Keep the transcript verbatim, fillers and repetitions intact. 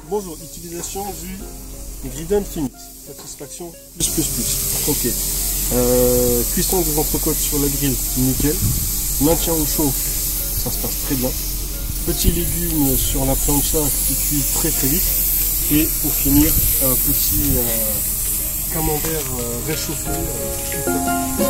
Bonjour, utilisation du Grid Infinite, satisfaction plus plus plus. Ok. Euh, cuisson des entrecôtes sur la grille, nickel. Maintien au chaud, ça se passe très bien. Petits légumes sur la plancha qui cuit très très vite. Et pour finir, un petit euh, camembert euh, réchauffé. Euh,